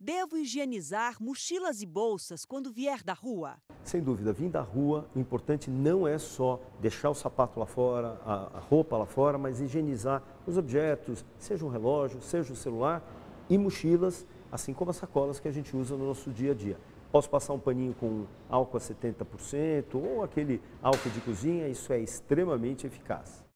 Devo higienizar mochilas e bolsas quando vier da rua? Sem dúvida, vim da rua, o importante não é só deixar o sapato lá fora, a roupa lá fora, mas higienizar os objetos, seja um relógio, seja o celular e mochilas, assim como as sacolas que a gente usa no nosso dia a dia. Posso passar um paninho com álcool a 70% ou aquele álcool de cozinha, isso é extremamente eficaz.